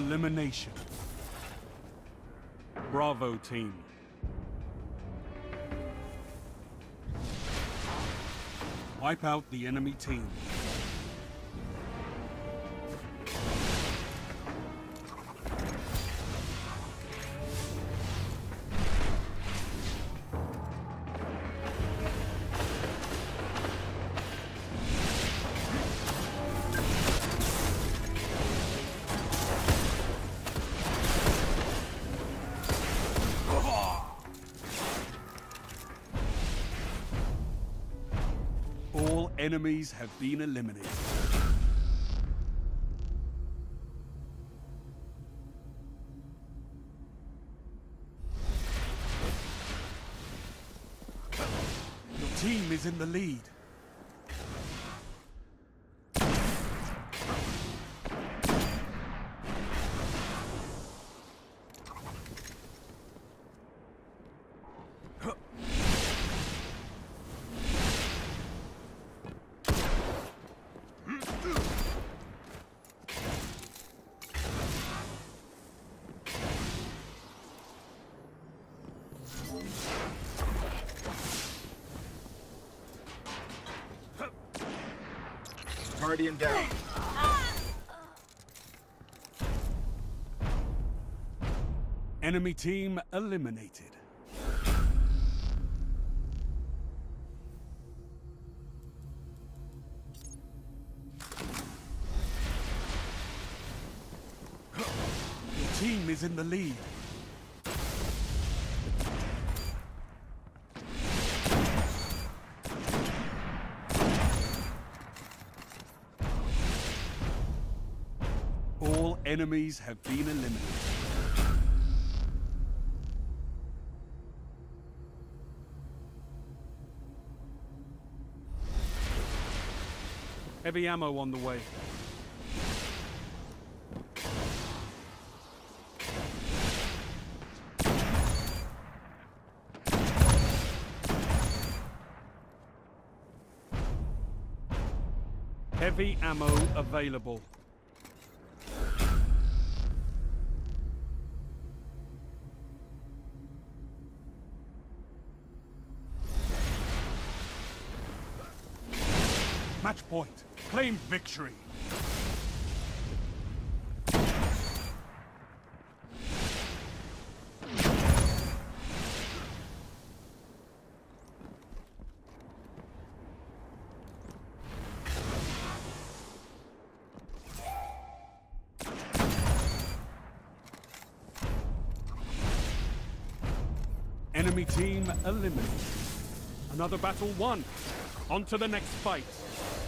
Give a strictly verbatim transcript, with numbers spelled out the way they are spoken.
Elimination. Bravo team. Wipe out the enemy team. All enemies have been eliminated. Your team is in the lead. Guardian down. Enemy team eliminated. Your team is in the lead. All enemies have been eliminated. Heavy ammo on the way. Heavy ammo available. Match point. Claim victory. Enemy team eliminated. Another battle won. On to the next fight.